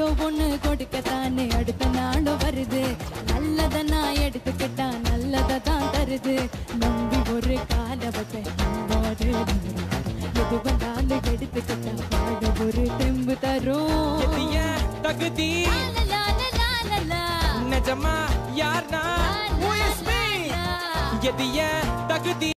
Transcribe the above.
ஏதோ ஒண்ணு கொடுக்கத்தானே அடுத்த நாளும் வருது. நல்லத நான் எடுத்துக்கிட்டா நல்லத தான் தருது. நம்பி ஒரு காலவத்தை எது வந்தாலும் எடுத்துக்கிட்டா பாட ஒரு தெம்பு தரும். தகுதி நிஜமா யார்னா எதிய தகுதி